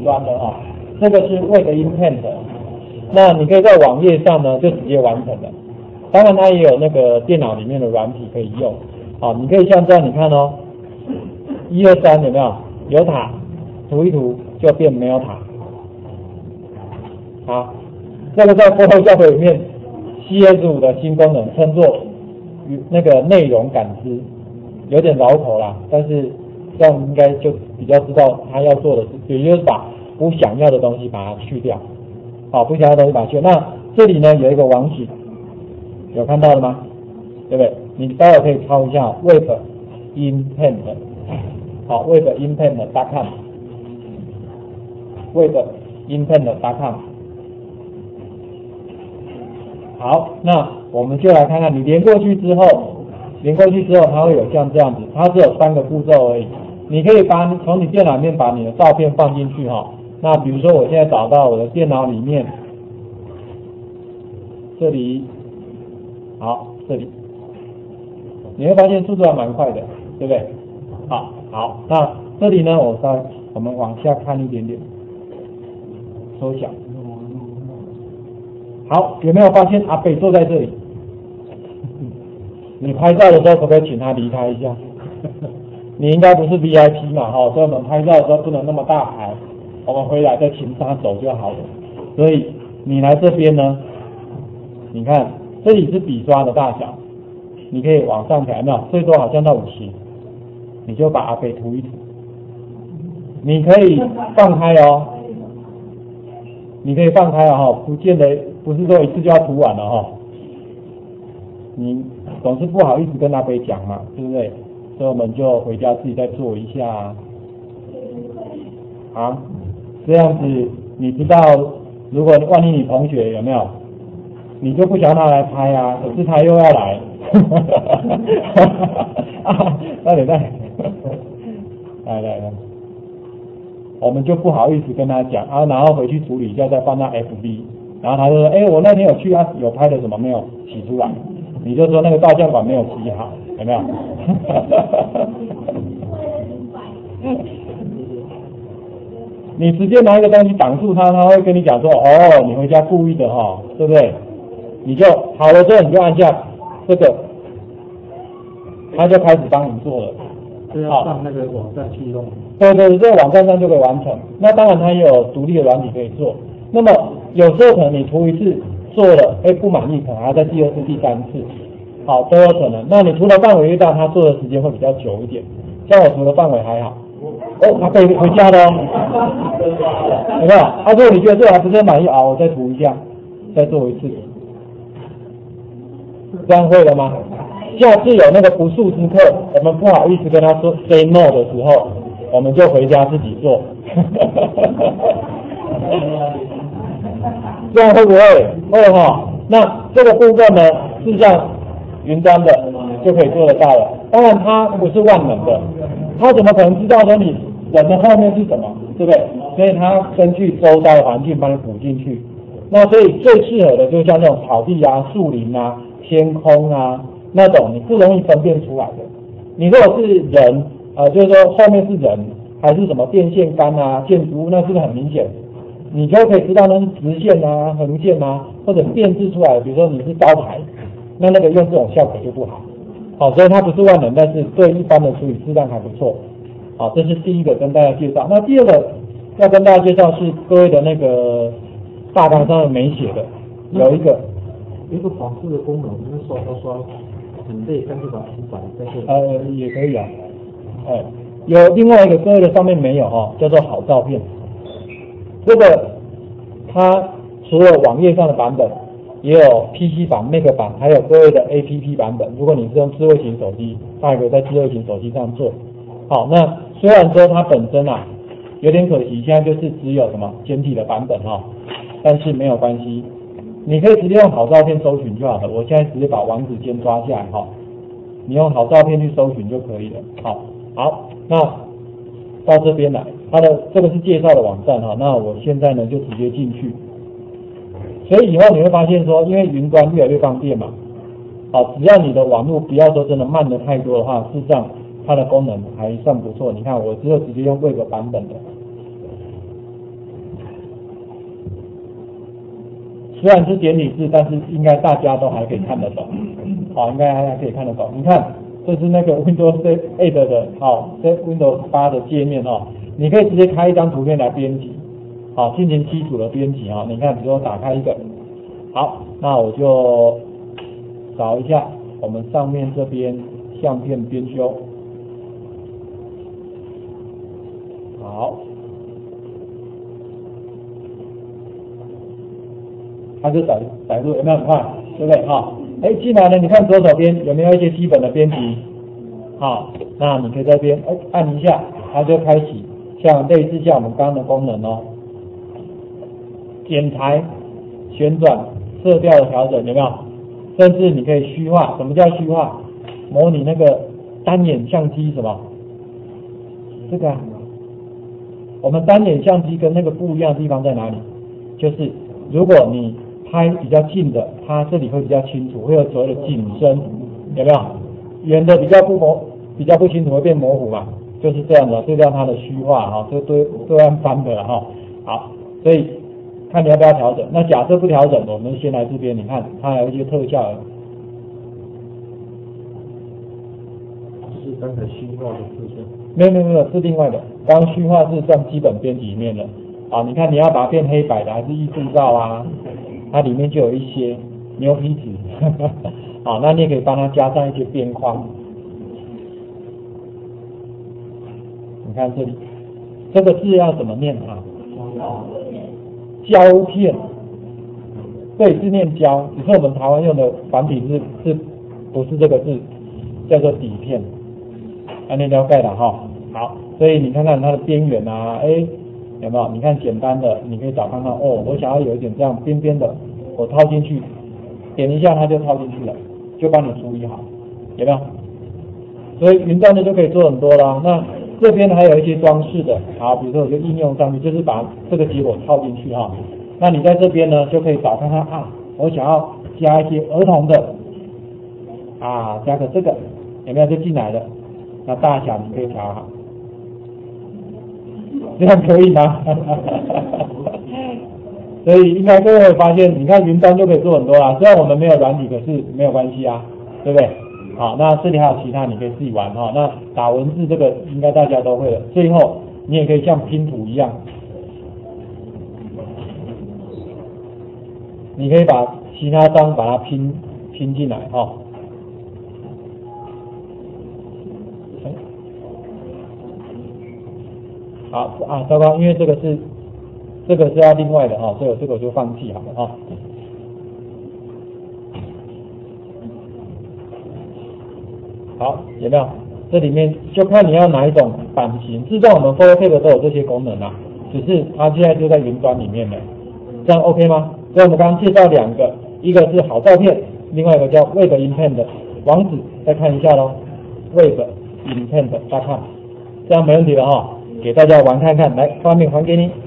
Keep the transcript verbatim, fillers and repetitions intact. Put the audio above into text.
端的哈、哦，这个是 Web Intent 的，那你可以在网页上呢就直接完成了。当然它也有那个电脑里面的软体可以用，好，你可以像这样，你看哦，一二三有没有？有塔，涂一涂就变没有塔。好，这个在 Photoshop 里面 C S 五 的新功能称作那个内容感知，有点绕口啦，但是这样应该就比较知道他要做的事，也就是把不想要的东西把它去掉。好，不想要的东西把它去掉。那这里呢有一个网址，有看到了吗？对不对？你待会可以抄一下 Web Intent， 好 ，Web Intent 点 com，Web Intent 点 com。好，那我们就来看看你连过去之后，连过去之后它会有像这样子，它只有三个步骤而已。你可以把从你电脑里面把你的照片放进去哈。那比如说我现在找到我的电脑里面，这里，好，这里，你会发现速度还蛮快的，对不对？好，好，那这里呢，我稍微我们往下看一点点，缩小。好，有没有发现阿北坐在这里？你拍照的时候可不可以请他离开一下？你应该不是 V I P 嘛，哈，所以我们拍照的时候不能那么大牌，我们回来再请他走就好了。所以你来这边呢，你看这里是笔刷的大小，你可以往上调，有没有？最多好像到五十，你就把阿北涂一涂。你可以放开哦，你可以放开了哈，不见得不是说一次就要涂完了哈。你总是不好意思跟阿北讲嘛，对不对？所以我们就回家自己再做一下。好，这样子你知道，如果万一你同学有没有，你就不想他来拍啊，可是他又要来，啊，来来来，来来来，我们就不好意思跟他讲啊，然后回去处理一下，再放到 F B， 然后他就说，哎，我那天有去啊，有拍的什么没有洗出来，你就说那个照相馆没有洗好，有没有？你直接拿一个东西挡住他，他会跟你讲说，哦，你回家故意的哈、哦，对不对？你就好了之后，你就按下这个，他就开始帮你做了。 是要上那个网站去弄。 对对，这个网站上就可以完成。那当然它也有独立的软体可以做。那么有时候可能你涂一次做了，哎不满意，可能还要再第二次、第三次，好都有可能。那你涂的范围越大，它做的时间会比较久一点。像我涂的范围还好。哦，他可以回家的哦，有没有？他说你觉得这还不是很满意啊？我再涂一下，再做一次，这样会了吗？下次有那个不速之客，我们不好意思跟他说 say no 的时候，我们就回家自己做。这样会不会？会哈。那这个部分呢，是像云端的就可以做得到了。当然它不是万能的，它怎么可能知道说你人的后面是什么，对不对？所以它根据周遭的环境帮你补进去。那所以最适合的就像那种草地啊、树林啊、天空啊那种你不容易分辨出来的。你如果是人，呃，就是说后面是人还是什么电线杆啊、建筑物，那是不是很明显？你就可以知道那是直线啊、横线啊，或者变质出来的。比如说你是招牌，那那个用这种效果就不好。好，所以它不是万能，但是对一般的处理质量还不错。好，这是第一个跟大家介绍。那第二个要跟大家介绍是各位的那个大纲上面没写的，有一个一个仿制的功能，因为刷刷刷很累，干脆把它涂白，但是呃也可以啊。哎，有另外一个各位的上面没有哈、哦，叫做好照片。这个它除了网页上的版本，也有 P C 版、Mac 版，还有各位的 A P P 版本。如果你是用智慧型手机，它也可以在智慧型手机上做。好，那虽然说它本身啊有点可惜，现在就是只有什么简体的版本哈、哦，但是没有关系，你可以直接用好照片搜寻就好了。我现在直接把网址先抓下来哈、哦，你用好照片去搜寻就可以了。好，好，那到这边来，它的这个是介绍的网站哈、哦，那我现在呢就直接进去。所以以后你会发现说，因为云端越来越方便嘛，好，只要你的网络不要说真的慢的太多的话，事实上它的功能还算不错。你看我只有直接用 Web 版本的， 虽然是简体字，但是应该大家都还可以看得懂，好，应该还可以看得懂。你看，这是那个 Windows 八 的，好，这 Windows 八的界面哦，你可以直接开一张图片来编辑，好，进行基础的编辑啊。你看，比如说打开一个，好，那我就找一下我们上面这边相片编修，好。它就载载入有没有很快，对不对？哈，哎，进来了，你看左手边有没有一些基本的编辑？好，那你可以在这边哎按一下，它就开启像类似像我们刚刚的功能哦，剪裁、旋转、色调的调整有没有？甚至你可以虚化，什么叫虚化？模拟那个单眼相机什么？这个啊，我们单眼相机跟那个不一样的地方在哪里？就是如果你拍比较近的，它这里会比较清楚，会有所谓的景深，有没有？远的比较不模，比较不清楚，会变模糊嘛，就是这样的，这叫它的虚化哈，这都都按翻的了哈。好，所以看你要不要调整。那假设不调整，我们先来这边，你看它还有一些特效， 是刚才虚化的特效。 没有没有没有，是另外的。刚刚虚化是算基本编辑里面的。啊，你看你要把它变黑白的，还是艺术照啊？它里面就有一些牛皮纸，好，那你也可以帮它加上一些边框。你看这里，这个字要怎么念啊？胶片，对，是念胶，只是我们台湾用的繁体字是不是这个字，叫做底片，按念了解了哈。好，所以你看看它的边缘啊，哎。有没有？你看简单的，你可以找看看哦。我想要有一点这样边边的，我套进去，点一下它就套进去了，就帮你处理好，有没有？所以云端的就可以做很多啦。那这边还有一些装饰的，好，比如说我就应用上去，就是把这个结果套进去哈。那你在这边呢，就可以找看看啊，我想要加一些儿童的，啊，加个这个，有没有就进来了？那大小你可以调好。这样可以吗？所以应该各位会发现，你看云端就可以做很多啦。虽然我们没有软体，可是没有关系啊，对不对？好，那这里还有其他，你可以自己玩哈。那打文字这个应该大家都会了。最后你也可以像拼图一样，你可以把其他章把它拼拼进来哈。好啊，糟糕，因为这个是这个是要另外的哈，所以我这个我就放弃好了哈。好，有没有？这里面就看你要哪一种版型。事实上，我们 Photoshop 都有这些功能啦，只是它现在就在云端里面了，这样 OK 吗？所以我们刚刚介绍两个，一个是好照片，另外一个叫 Web Intent 的网址，再看一下咯 ，Web Intent 大看，这样没问题了哈。给大家玩看看，来，画面还给你。